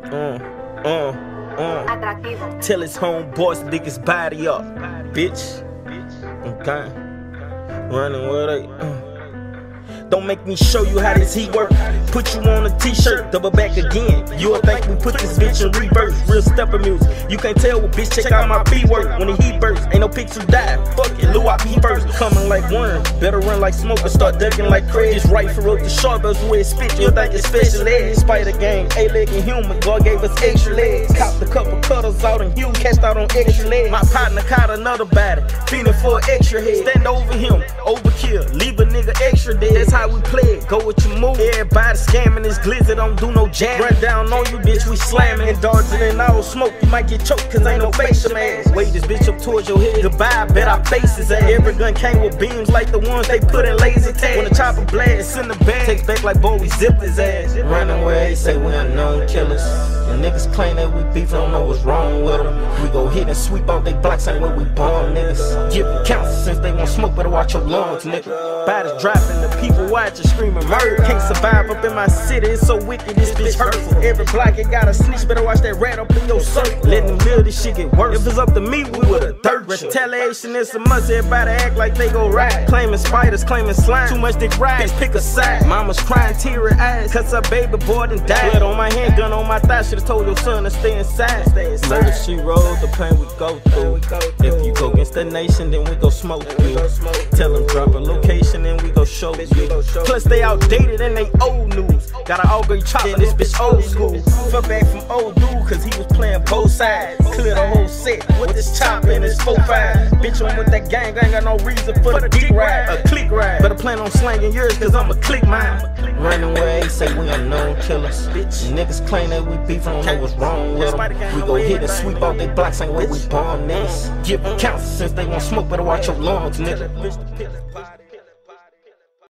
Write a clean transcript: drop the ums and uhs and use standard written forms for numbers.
Atractivo. Tell his homeboys to dig his body up, bitch. Okay. Running with it. Don't make me show you how this heat work. Put you on a t-shirt, double back again. You'll think we put this bitch in reverse. Real stepper music. You can't tell what bitch, check out my B-word. When the heat burst, ain't no pixel die. Fuck it, Lil Wop, he first. Coming like worm, better run like smoke or start ducking like Craig. This rifle wrote the sharp as where it spit. You'll think it's special ed. Spider gang, A-leg and human. God gave us extra legs. Copped a couple cutters out and Hugh cashed out on extra legs. My partner caught another body, feeling for an extra head. Stand over him, overkill, leave a nigga extra dead. That's how we play it, go with your move. Everybody scamming this glizzy, don't do no jam. Run down on you, bitch, we slamming. And dodging in all smoke, you might get choked, cause ain't no facial mask. Wave this bitch up towards your head, goodbye, bet I face his ass. Every gun came with beams like the ones they put in laser tag. When the chopper blast in the bag, takes back like boy, we zipped his ass. Running where they say we unknown killers. And niggas claim that we beef, don't know what's wrong with them. We go hit and sweep out they blocks, ain't where we born, niggas. Give them counsel since they want smoke, better watch your lungs, nigga. Bodies dropping, the people watching, screaming murder. Can't survive up in my city, it's so wicked, this bitch hurtful. Every block it got a snitch, better watch that rat up in your circle. Letting them live, this shit get worse. If it's up to me, we would've dirt. Retaliation is a must, everybody act like they go ride. Claiming spiders, claiming slime, too much dick ride, bitch pick a side. Mama's crying, teary eyes, cause her baby boy done died. Blood on my hand, gun on my thigh, should've told your son to stay inside. Murder she rolled, the pain we go through. If you go against the nation, then we go smoke you. Tell them drop a location, then we go show you. Plus they outdated and they old news. Got an all great chopper, this bitch old school. Fell back from old dude, cause he was playing both sides. Clear the whole set with this chopper and this 4-5. Bitch, I'm with that gang, I ain't got no reason for the dick ride. A click ride. Better plan on slanging yours, cause I'ma click mine. Running where they say we unknown killers. Niggas claim that we beef, don't know what's wrong with them. We go hit and sweep out they blocks, ain't where we born, niggas. Give them counsel since they want smoke, better watch your lungs, nigga.